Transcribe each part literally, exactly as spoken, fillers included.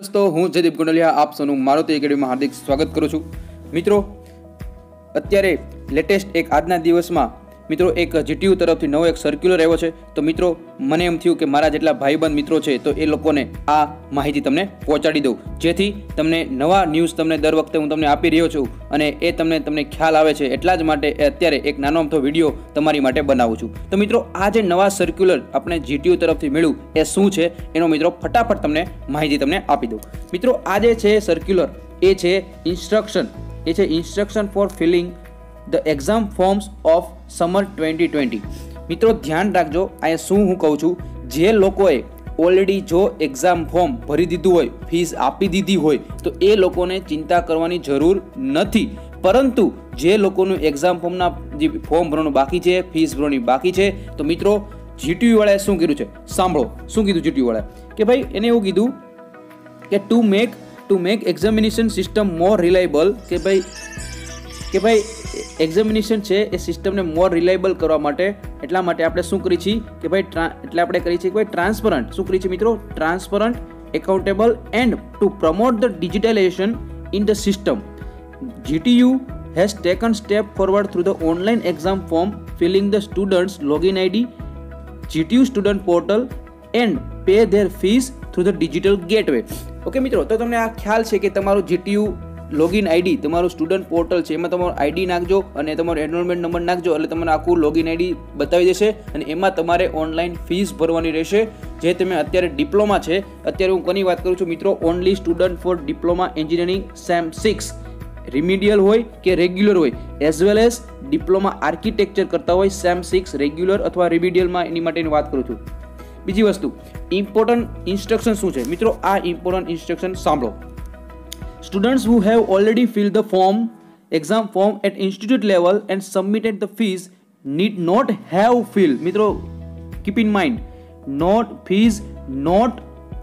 दोस्तों हूँ जयदीप गुंडलिया आप सौનું મારુતિ એકેડમી માં હાર્દિક સ્વાગત કરું છું। મિત્રો અત્યારે લેટેસ્ટ એક આજના દિવસમાં મિત્રો એક જીટીયુ તરફથી નવો એક સર્ક્યુલર આવ્યો છે। તો મિત્રો મને એમ થયું કે મારા જેટલા ભાઈબંધ મિત્રો છે તો એ લોકોને આ માહિતી તમને પહોંચાડી દઉં, જેથી તમને નવા ન્યૂઝ તમને દર વખતે હું તમને આપી રહ્યો છું અને એ તમને તમને ખ્યાલ આવે છે। એટલા જ માટે અત્યારે એક નાનો અમથો વિડીયો તમારી માટે બનાવું છું। તો મિત્રો આ જે નવા સર્ક્યુલર આપણે જીટીયુ તરફથી મળ્યું એ શું છે એનો મિત્રો ફટાફટ તમને માહિતી તમને આપી દઉં। મિત્રો આ જે છે સર્ક્યુલર એ છે ઇન્સ્ટ્રક્શન એ છે instruction for filling the exam forms of summer twenty twenty. મિત્રો ધ્યાન રાખજો, અહીંયા શું હું કહું છું, જે લોકોએ ઓલરેડી જો એક્ઝામ ફોર્મ ભરી દીધું હોય, ફીસ આપી દીધી હોય તો એ લોકોને ચિંતા કરવાની જરૂર નથી, પરંતુ જે લોકોનું એક્ઝામ ફોર્મના જે ફોર્મ ભરવાનું બાકી છે, ફીસ ભરવાની બાકી છે, તો મિત્રો જીટીયુ વાળાએ શું કીધું છે સાંભળો। શું કીધું જીટીયુ વાળાએ કે ભાઈ એને એવું કીધું કે to make to make examination system more reliable કે ભાઈ કે ભાઈ એક્ઝામિનેશન છે એ સિસ્ટમને મોર રિલાયબલ કરવા માટે એટલા માટે આપણે શું કરીએ છીએ કે ભાઈ એટલે આપણે કરીએ છીએ કે ભાઈ ટ્રાન્સપરન્ટ શું કરીએ છીએ મિત્રો transparent accountable and to promote the digitalization in the system GTU has taken step forward through the online exam form filling the students login I D G T U student portal and pay their fees through the digital gateway। Okay મિત્રો, તો તમને આ ખ્યાલ છે કે તમારું GTU login ID તમારું student portal છે એમાં તમારો આઈડી નાખજો અને તમારો એનરોલમેન્ટ નંબર નાખજો એટલે તમને આખું લોગિન આઈડી બતાવી દેશે અને એમાં તમારે ઓનલાઈન ફીસ ભરવાની રહેશે। જે તમે અત્યારે ડિપ્લોમા છે, અત્યારે હું કોની વાત કરું છું મિત્રો, only student for diploma engineering sem six remedial હોય કે રેગ્યુલર હોય, as well as diploma architecture કરતા હોય સેમ સિક્સ રેગ્યુલર અથવા રિમિડિયલમાં, એની માટેની વાત કરું છું। બીજી વસ્તુ ઇમ્પોર્ટન્ટ ઇન્સ્ટ્રક્શન શું છે મિત્રો, આ ઇમ્પોર્ટન્ટ ઇન્સ્ટ્રક્શન સાંભળો। Students who have already filled the form, exam form at institute level and submitted the fees need not have filled. મિત્રો keep in mind, not fees not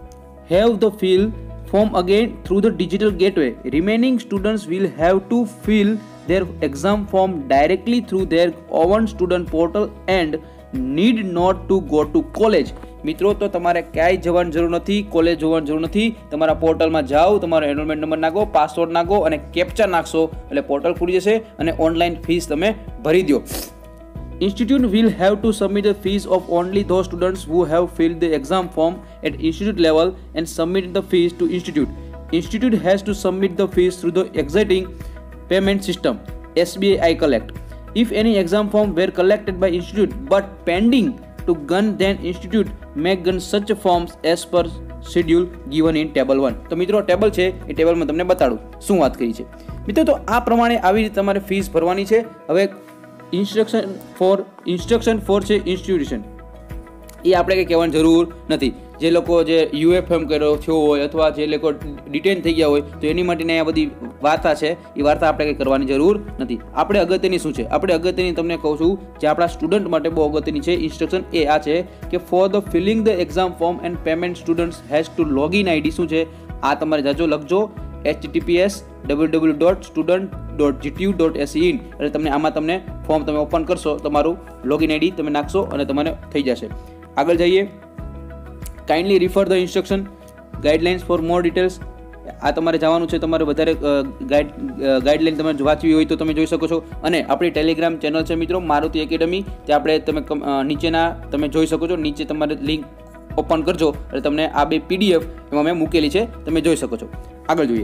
have the fill form again through the digital gateway. Remaining students will have to fill their exam form directly through their own student portal and need not to go to college. મિત્રો તો તમારે ક્યાંય જવાની જરૂર નથી, college જવાની જરૂર નથી, તમારા પોર્ટલમાં જાઓ, તમારો એનરોલમેન્ટ નંબર નાખો, પાસવર્ડ નાખો અને કેપ્ચા નાખશો એટલે પોર્ટલ ખુલી જશે અને ઓનલાઈન ફીસ તમે ભરી દો। Institute will have to submit the fees of only those students who have filled the exam form at institute level and submit the fees to institute. Institute has to submit the fees through the existing payment system S B I iCollect. If any exam form were collected by institute but pending to gun, then institute may gun such forms as per schedule given in table one। તો મિત્રો table છે એ ટેબલમાં તમને બતાડું શું વાત કરી છે મિત્રો। તો આ પ્રમાણે આવી રીતે તમારે ફીસ ભરવાની છે। હવે ઇન્સ્ટ્રક્શન ફોર ઇન્સ્ટ્રક્શન ફોર છે ઇન્સ્ટિટ્યુશન, એ આપણે કંઈ કહેવાની જરૂર નથી। જે લોકો જે યુએફએમ કર્યો થયો હોય અથવા જે લોકો ડિટેન થઈ ગયા હોય તો એની માટેની આ બધી વાર્તા છે, એ વાર્તા આપણે કંઈ કરવાની જરૂર નથી। આપણે અગત્યની શું છે, આપણે અગત્યની તમને કહું છું જે આપણા સ્ટુડન્ટ માટે બહુ અગત્યની છે ઇન્સ્ટ્રક્શન એ આ છે કે for the filling the exam form and payment students has to login ID શું છે આ તમારે જાજો લખજો H T P S W W dot student dot GTU dot AC in એટલે તમને આમાં તમને ફોર્મ તમે ઓપન કરશો, તમારું લોગિન આઈડી તમે નાખશો અને તમારે થઈ જશે। આગળ જઈએ, kindly refer the instruction guidelines for more details. આ તમારે જવાનું છે, તમારે વધારે ગાઈડ ગાઈડલાઇન તમારે વાંચવી હોય તો તમે જોઈ શકો છો। અને આપણી ટેલિગ્રામ ચેનલ છે મિત્રો મારુતિ એકેડમી, ત્યાં આપણે તમે નીચેના તમે જોઈ શકો છો, નીચે તમારે લિંક ઓપન કરજો એટલે તમને આ બે પીડીએફ એમાં મેં મૂકેલી છે, તમે જોઈ શકો છો। આગળ જોઈએ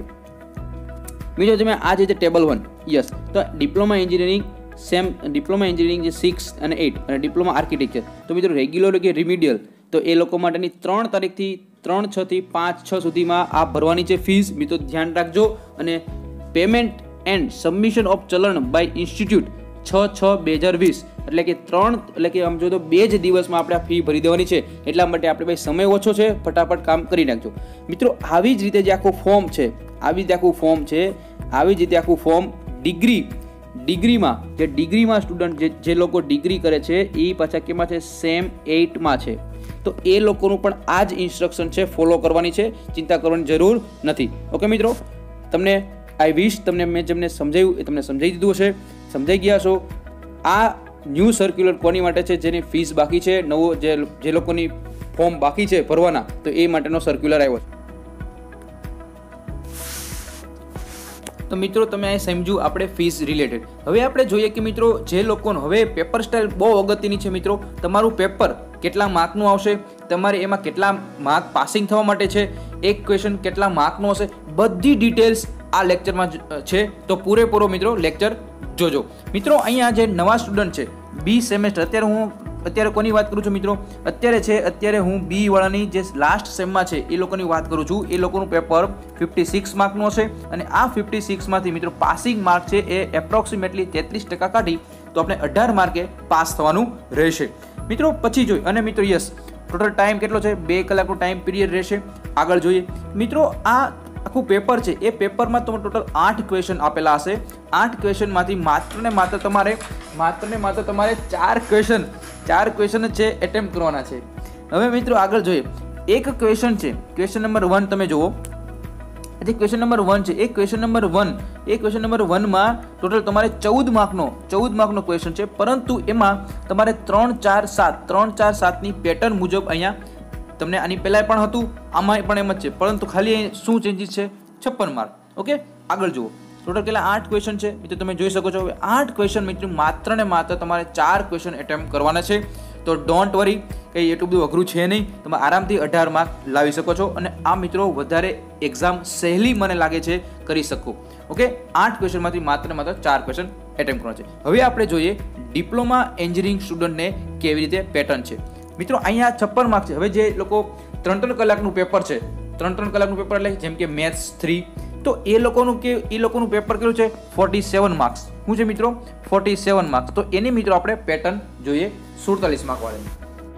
બીજો તમે આ જે ટેબલ વન, યસ, તો diploma engineering sem diploma engineering જે સિક્સ અને એઇટ અને ડિપ્લોમા આર્કિટેક્ચર, તો મિત્રો રેગ્યુલર કે રિમિડિયલ તો એ લોકો માટેની ત્રણ તારીખથી ત્રણ છ થી પાંચ છ સુધીમાં આ ભરવાની છે ફીસ। મિત્રો ધ્યાન રાખજો અને પેમેન્ટ એન્ડ સબમિશન ઓફ ચલણ બાય ઇન્સ્ટિટ્યૂટ છ છ બે હજાર વીસ એટલે કે ત્રણ એટલે કે આમ જો તો બે જ દિવસમાં આપણે ફી ભરી દેવાની છે, એટલા માટે આપણે ભાઈ સમય ઓછો છે, ફટાફટ કામ કરી નાખજો મિત્રો। આવી જ રીતે જે આખું ફોર્મ છે, આવી જ આખું ફોર્મ છે, આવી જ રીતે આખું ફોર્મ ડિગ્રી ડિગ્રીમાં જે ડિગ્રીમાં સ્ટુડન્ટ જે જે લોકો ડિગ્રી કરે છે એ પાછા કેમાં છે સેમ એઇટમાં છે, તો એ લોકોનું પણ આ જ ઇન્સ્ટ્રક્શન છે, ફોલો કરવાની છે, ચિંતા કરવાની જરૂર નથી। ઓકે મિત્રો, તમને આઈ વિશ તમને મેં જેમને સમજાવ્યું એ તમને સમજાવી દીધું હશે, સમજાઈ ગયા છો। આ ન્યૂ સર્ક્યુલર કોની માટે છે, જેની ફીસ બાકી છે, નવો જે જે લોકોની ફોર્મ બાકી છે ભરવાના, તો એ માટેનો સર્ક્યુલર આવ્યો છે। તો મિત્રો તમે અહીં સમજ્યું આપણે ફીસ રિલેટેડ. હવે આપણે જોઈએ કે મિત્રો જે લોકોનો હવે પેપર સ્ટાઇલ બહુ અગત્યની છે મિત્રો. તમારું પેપર કેટલા માર્કનું આવશે, તમારે એમાં કેટલા માર્ક પાસિંગ થવા માટે છે, એક ક્વેશ્ચન કેટલા માર્કનો હશે, બધી ડિટેલ્સ આ લેક્ચરમાં છે. તો પૂરેપૂરો મિત્રો લેક્ચર જોજો. મિત્રો અહીંયા જે નવા સ્ટુડન્ટ છે બી સેમેસ્ટર, અત્યારે હું અત્યારે કોની વાત કરું છું મિત્રો, અત્યારે છે અત્યારે હું બી વાળાની જે લાસ્ટ સેમમાં છે એ લોકોની વાત કરું છું. એ લોકોનું પેપર ફિફ્ટી સિક્સ માર્કનું હશે અને આ ફિફ્ટી સિક્સમાંથી મિત્રો પાસિંગ માર્ક છે એ એપ્રોક્સિમેટલી તેત્રીસ ટકા કાઢી તો આપણે અઢાર માર્કે પાસ થવાનું રહેશે મિત્રો. પછી જોઈ અને મિત્રો યસ ટોટલ ટાઈમ કેટલો છે, બે કલાકનો ટાઈમ પીરિયડ રહેશે. આગળ જોઈએ મિત્રો, આ આખું પેપર છે એ પેપરમાં તમે ટોટલ આઠ ક્વેશ્ચન આપેલા હશે. આઠ ક્વેશ્ચનમાંથી માત્ર ને માત્ર તમારે માત્ર ને માત્ર તમારે ચાર ક્વેશ્ચન ચાર ક્વેશ્ચન છે એટેમ્પ્ટ કરવાના છે. હવે મિત્રો આગળ જોઈએ, એક ક્વેશ્ચન છે ક્વેશ્ચન નંબર વન તમે જુઓ. જે ક્વેશ્ચન નંબર વન છે એ ક્વેશ્ચન નંબર વન એ ક્વેશ્ચન નંબર વનમાં ટોટલ તમારે ચૌદ માર્કનો ચૌદ માર્કનો ક્વેશ્ચન છે, પરંતુ એમાં તમારે ત્રણ ચાર સાત ત્રણ ચાર સાતની પેટર્ન મુજબ અહીંયા તમને આની પહેલાં પણ હતું, આમાં પણ એમ જ છે, પરંતુ ખાલી શું ચેન્જીસ છે, છપ્પન માર્ક. ઓકે, આગળ જુઓ ટોટલ કેટલા આઠ ક્વેશ્ચન છે મિત્રો, તમે જોઈ શકો છો. હવે આઠ ક્વેશ્ચન મિત્રો માત્ર ને માત્ર તમારે ચાર ક્વેશ્ચન એટેમ્પ્ટ કરવાના છે. તો ડોન્ટ વરી, કંઈ એટલું બધું અઘરું છે નહીં, તમે આરામથી અઢાર માર્ક લાવી શકો છો અને આ મિત્રો વધારે એક્ઝામ સહેલી મને લાગે છે કરી શકો. ઓકે, આઠ ક્વેશ્ચનમાંથી માત્ર ને માત્ર ચાર ક્વેશ્ચન એટેમ્પ્ટ કરવાના છે. હવે આપણે જોઈએ ડિપ્લોમા એન્જિનિયરિંગ સ્ટુડન્ટને કેવી રીતે પેટર્ન છે મિત્રો. અહીંયા છપ્પન માર્ક છે. હવે જે લોકો ત્રણ ત્રણ કલાકનું પેપર છે, ત્રણ ત્રણ કલાકનું પેપર એટલે જેમ કે મેથ્સ થ્રી, તો એ લોકોનું કે એ લોકોનું પેપર કેટલું છે, ફોર્ટી સેવન માર્ક્સ. શું છે મિત્રો, ફોર્ટી સેવન માર્ક્સ. તો એની મિત્રો આપણે પેટર્ન જોઈએ સુડતાલીસ માર્ક વાળાની.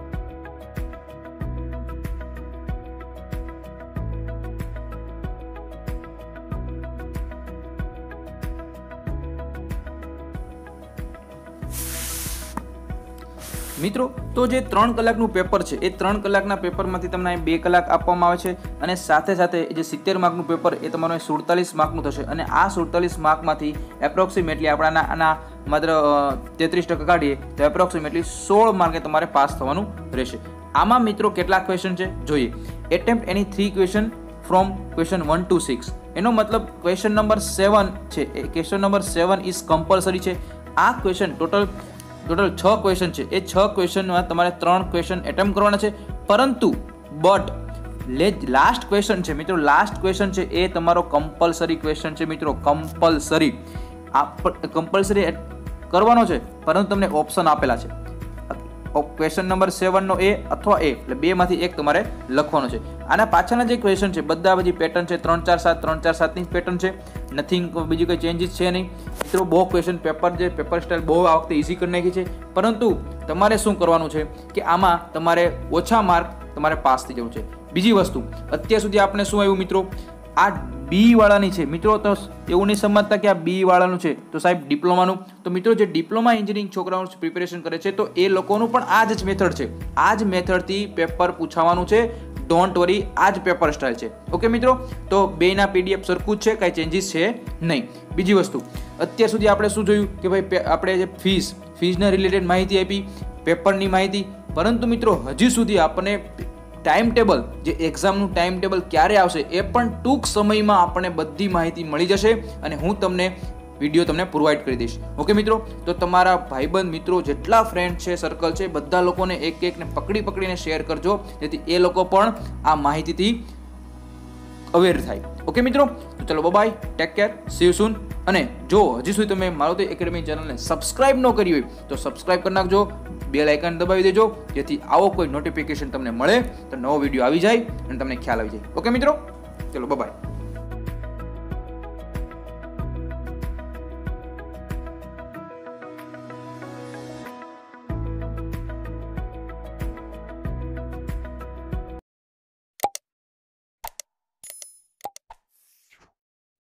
મિત્રો તો જે ત્રણ કલાકનું પેપર છે એ ત્રણ કલાકના પેપરમાંથી તમને બે કલાક આપવામાં આવે છે અને સાથે સાથે જે સિત્તેર માર્કનું પેપર એ તમારું સુડતાલીસ માર્કનું થશે અને આ સુડતાલીસ માર્કમાંથી એપ્રોક્સિમેટલી આપણા આના માત્ર તેત્રીસ ટકા કાઢીએ તો એપ્રોક્સિમેટલી સોળ માર્કે તમારે પાસ થવાનું રહેશે. આમાં મિત્રો કેટલા ક્વેશ્ચન છે જોઈએ. Attempt any three question from question one two six. એનો મતલબ ક્વેશ્ચન નંબર સેવન છે એ question number seven is compulsory છે. આ ક્વેશ્ચન ટોટલ ટોટલ છ ક્વેશ્ચન છે. એ છ ક્વેશ્ચનમાં તમારે ત્રણ ક્વેશ્ચન એટેમ્પ્ટ કરવાના છે, પરંતુ બટ લાસ્ટ ક્વેશ્ચન છે મિત્રો, લાસ્ટ ક્વેશ્ચન છે એ તમારો કમ્પલસરી ક્વેશ્ચન છે મિત્રો, કમ્પલસરી. આ કમ્પલસરી કરવાનો છે, પરંતુ તમને ઓપ્શન આપેલા છે ક્વેશ્ચન નંબર સેવનનો એ અથવા એ, એટલે બે માંથી એક તમારે લખવાનો છે. આના પાછળના જે ક્વેશ્ચન છે બધા બધી પેટર્ન છે ત્રણ ચાર સાત ત્રણ ચાર સાતની પેટર્ન છે, નથિંગ બીજું કંઈ ચેન્જીસ છે નહીં મિત્રો. બહુ ક્વેશ્ચન પેપર જે પેપર સ્ટાઇલ બહુ આ વખતે ઇઝી કરી નાખી છે, પરંતુ તમારે શું કરવાનું છે કે આમાં તમારે ઓછા માર્ક તમારે પાસ થઈ જવું છે. બીજી વસ્તુ, અત્યાર સુધી આપણે શું આવ્યું મિત્રો, આ બી વાળાની છે મિત્રો, તો એવું નહીં સમજતા કે આ બી વાળાનું છે તો સાહેબ ડિપ્લોમાનું. તો મિત્રો જે ડિપ્લોમા એન્જિનિયરિંગ છોકરાઓ પ્રિપેરેશન કરે છે તો એ લોકોનું પણ આ જ મેથડ છે, આ જ મેથડથી પેપર પૂછાવાનું છે. ડોન્ટ વરી, આ જ પેપર સ્ટાઇલ છે. ઓકે મિત્રો, તો બેના પીડીએફ સરખું જ છે, કાંઈ ચેન્જીસ છે નહીં. બીજી વસ્તુ, અત્યાર સુધી આપણે શું જોયું કે ભાઈ આપણે જે ફીસ ફીસના રિલેટેડ માહિતી આપી, પેપરની માહિતી, પરંતુ મિત્રો હજી સુધી આપણને ટાઈમ ટેબલ, જે એક્ઝામનું ટાઈમ ટેબલ ક્યારે આવશે એ પણ ટૂંક સમયમાં આપણને બધી માહિતી મળી જશે અને હું તમને વિડીયો તમને પ્રોવાઈડ કરી દઈશ. ઓકે મિત્રો, તો તમારા ભાઈબંધ મિત્રો જેટલા ફ્રેન્ડ છે, સર્કલ છે, બધા લોકોને એક એકને પકડી પકડીને શેર કરજો, જેથી એ લોકો પણ આ માહિતીથી અવેર થાય. ઓકે મિત્રો, તો ચલો bye, take care, see you soon. અને જો હજી સુધી તમે મારુતિ એકેડમી ચેનલને સબસ્ક્રાઇબ ન કરી હોય તો સબસ્ક્રાઇબ કરી નાખજો, બેલ આઇકન દબાવી દેજો, જેથી આવો કોઈ નોટિફિકેશન તમને મળે તો નવો વિડીયો આવી જાય અને તમને ખ્યાલ આવી જાય. ઓકે મિત્રો, ચલો બાય.